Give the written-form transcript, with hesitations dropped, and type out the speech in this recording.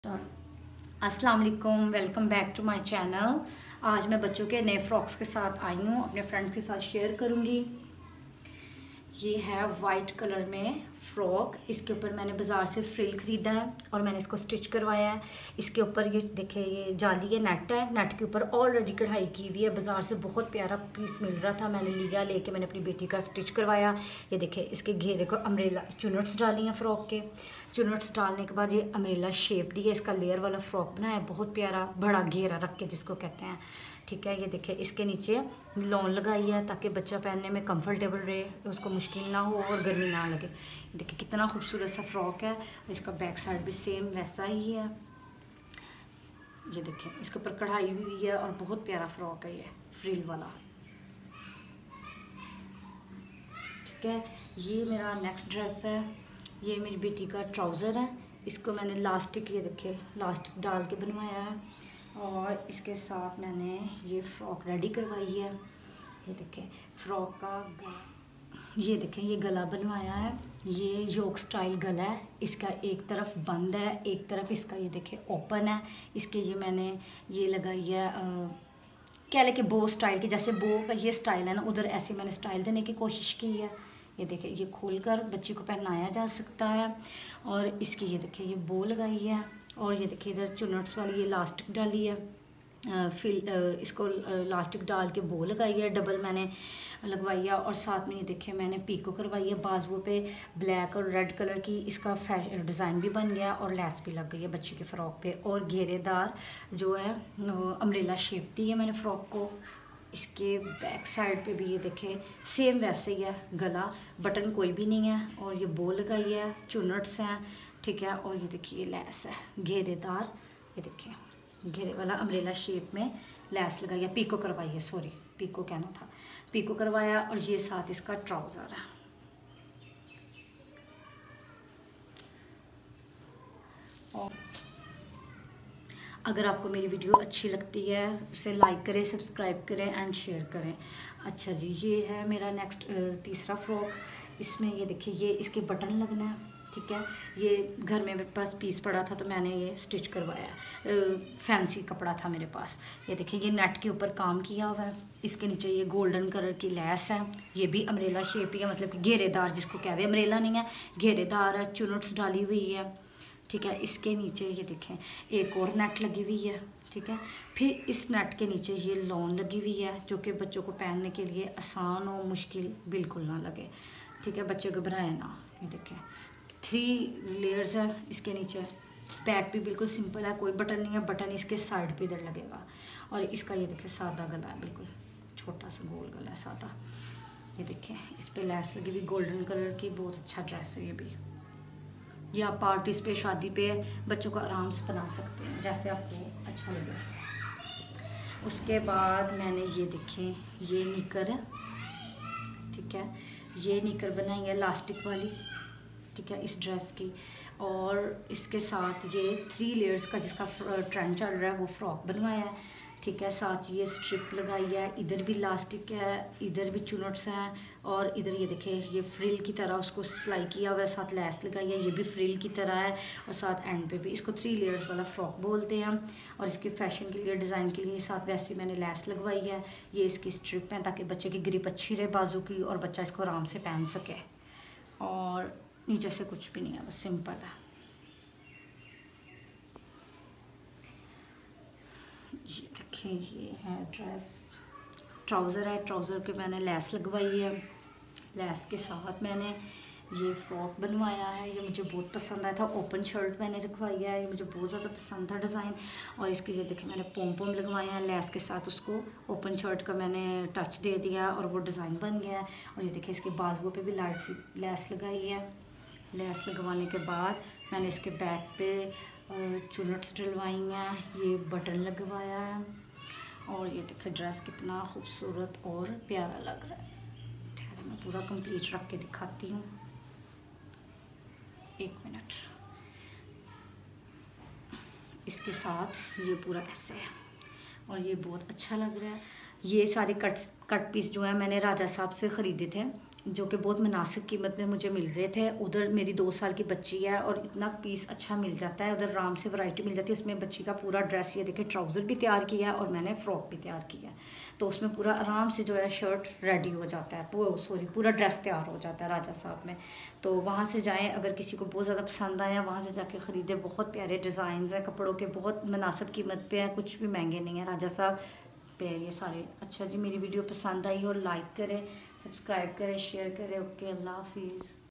अस्सलाम वालेकुम, welcome back to my channel. आज मैं बच्चों के नए फ्रॉक्स के साथ आई हूँ, अपने फ्रेंड्स के साथ शेयर करूँगी। ये है वाइट कलर में फ़्रॉक। इसके ऊपर मैंने बाज़ार से फ्रिल ख़रीदा है और मैंने इसको स्टिच करवाया है। इसके ऊपर ये देखिए, ये जाली है, नेट है, नेट के ऊपर ऑलरेडी कढ़ाई की हुई है। बाज़ार से बहुत प्यारा पीस मिल रहा था, मैंने लिया, लेके मैंने अपनी बेटी का स्टिच करवाया। ये देखिए, इसके घेरे को अम्ब्रेला चुनट्स डाली हैं फ़्रॉक के। चुनट्स डालने के बाद ये अम्ब्रेला शेप दी है, इसका लेयर वाला फ़्रॉक बनाया है, बहुत प्यारा बड़ा घेरा रख के जिसको कहते हैं। ठीक है, ये देखिए, इसके नीचे लॉन लगाई है ताकि बच्चा पहनने में कंफर्टेबल रहे, उसको मुश्किल ना हो और गर्मी ना लगे। देखिए कितना खूबसूरत सा फ्रॉक है। इसका बैक साइड भी सेम वैसा ही है। ये देखिए, इसके ऊपर कढ़ाई हुई है और बहुत प्यारा फ्रॉक है ये फ्रिल वाला। ठीक है, ये मेरा नेक्स्ट ड्रेस है। ये मेरी बेटी का ट्राउज़र है। इसको मैंने लास्टिक, ये देखिए, लास्टिक डाल के बनवाया है और इसके साथ मैंने ये फ़्रॉक रेडी करवाई है। ये देखिए, फ़्रॉक का ये देखें, ये गला बनवाया है। ये योक स्टाइल गला है। इसका एक तरफ बंद है, एक तरफ इसका ये देखें ओपन है। इसके ये मैंने ये लगाई है, कह लें कि बो स्टाइल की, जैसे बो का ये स्टाइल है ना, उधर ऐसे मैंने स्टाइल देने की कोशिश की है। ये देखिए, ये खोलकर बच्ची को पहनाया जा सकता है। और इसकी ये देखिए, ये बो लगाई है और ये देखिए इधर चुनट्स वाली ये लास्टिक डाली है। फिर इसको लास्टिक डाल के बो लगाई है, डबल मैंने लगवाई है। और साथ में ये देखिए, मैंने पीको करवाई है बाजुओं पे, ब्लैक और रेड कलर की। इसका फैशन डिज़ाइन भी बन गया और लेस भी लग गई है बच्ची के फ़्रॉक पे। और घेरेदार जो है अम्ब्रेला शेप दी है मैंने फ़्रॉक को। इसके बैक साइड पे भी ये देखें, सेम वैसे ही है गला, बटन कोई भी नहीं है। और ये बो लगाई है, चुनट्स हैं। ठीक है, और ये देखिए, ये लेस है घेरेदार। ये देखिए, घेरे वाला अम्ब्रेला शेप में लेस लगाई है, पीको करवाई है, सॉरी पीको कहना था, पीको करवाया। और ये साथ इसका ट्राउज़र है। और अगर आपको मेरी वीडियो अच्छी लगती है उसे लाइक करें, सब्सक्राइब करें एंड शेयर करें। अच्छा जी, ये है मेरा नेक्स्ट तीसरा फ़्रॉक। इसमें ये देखिए, ये इसके बटन लगना है। ठीक है, ये घर में मेरे पास पीस पड़ा था तो मैंने ये स्टिच करवाया। फैंसी कपड़ा था मेरे पास। ये देखिए, ये नेट के ऊपर काम किया हुआ है। इसके नीचे ये गोल्डन कलर की लेस है। ये भी अम्ब्रेला शेप ही है, मतलब कि घेरेदार जिसको कह रहे हैं, अम्ब्रेला नहीं है, घेरेदार है, चुनट्स डाली हुई है। ठीक है, इसके नीचे ये देखें एक और नेट लगी हुई है। ठीक है, फिर इस नेट के नीचे ये लॉन लगी हुई है जो कि बच्चों को पहनने के लिए आसान हो, मुश्किल बिल्कुल ना लगे। ठीक है, बच्चे घबराए ना। ये देखें, 3 लेयर्स है इसके नीचे। बैक भी बिल्कुल सिंपल है, कोई बटन नहीं है, बटन इसके साइड पे इधर लगेगा। और इसका ये देखिए सादा गला है, बिल्कुल छोटा सा गोल गला है, सादा। ये देखिए, इस पे लेस लगी हुई गोल्डन कलर की, बहुत अच्छा ड्रेस है ये भी। ये आप पार्टीज पे, शादी पे बच्चों को आराम से बना सकते हैं, जैसे आपको अच्छा लगे। उसके बाद मैंने ये देखें, ये निकर है। ठीक है, ये निकर बनाई है लास्टिक वाली। ठीक है, इस ड्रेस की। और इसके साथ ये 3 लेयर्स का जिसका ट्रेंड चल रहा है वो फ़्रॉक बनवाया है। ठीक है, साथ ये स्ट्रिप लगाई है, इधर भी लास्टिक है, इधर भी चुनट्स हैं। और इधर ये देखिए, ये फ्रिल की तरह उसको सिलाई किया हुआ है, साथ लेस लगाई है, ये भी फ्रिल की तरह है। और साथ एंड पे भी, इसको 3 लेयर्स वाला फ़्रॉक बोलते हैं। और इसके फैशन के लिए, डिज़ाइन के लिए साथ वैसे मैंने लेस लगवाई है। ये इसकी स्ट्रिप है ताकि बच्चे की ग्रिप अच्छी रहे बाजू की और बच्चा इसको आराम से पहन सके। और नीचे से कुछ भी नहीं है, बस सिंपल है। ये देखिए, ये है ड्रेस, ट्राउज़र है। ट्राउज़र के मैंने लेस लगवाई है। लेस के साथ मैंने ये फ़्रॉक बनवाया है। ये मुझे बहुत पसंद आया था। ओपन शर्ट मैंने रखवाई है, ये मुझे बहुत ज़्यादा पसंद था डिज़ाइन। और इसके ये देखिए, मैंने पोम पोम लगवाए हैं लेस के साथ, उसको ओपन शर्ट का मैंने टच दे दिया और वो डिज़ाइन बन गया है। और ये देखिए, इसके बाजुओं पे भी लाइट सी लेस लगाई है। लेस लगवाने के बाद मैंने इसके बैक पे चुनट्स डलवाई हैं, ये बटन लगवाया है। और ये देखिए, ड्रेस कितना खूबसूरत और प्यारा लग रहा है। ठहरे, मैं पूरा कंप्लीट रख के दिखाती हूँ, 1 मिनट। इसके साथ ये पूरा ऐसे है और ये बहुत अच्छा लग रहा है। ये सारे कट पीस जो है मैंने राजा साहब से ख़रीदे थे। जो कि बहुत मुनासिब कीमत में मुझे मिल रहे थे। उधर मेरी 2 साल की बच्ची है और इतना पीस अच्छा मिल जाता है, उधर आराम से वैरायटी मिल जाती है। उसमें बच्ची का पूरा ड्रेस, ये देखिए ट्राउज़र भी तैयार किया है और मैंने फ़्रॉक भी तैयार किया है, तो उसमें पूरा आराम से जो है शर्ट रेडी हो जाता है, वो सॉरी पूरा ड्रेस तैयार हो जाता है राजा साहब में। तो वहाँ से जाएँ, अगर किसी को बहुत ज़्यादा पसंद आया वहाँ से जाके ख़रीदे। बहुत प्यारे डिज़ाइन हैं कपड़ों के, बहुत मुनासिब कीमत पे हैं, कुछ भी महंगे नहीं है राजा साहब पे ये सारे। अच्छा जी, मेरी वीडियो पसंद आई हो लाइक करें, सब्सक्राइब करें, शेयर करें। ओके, अल्लाह हाफिज़।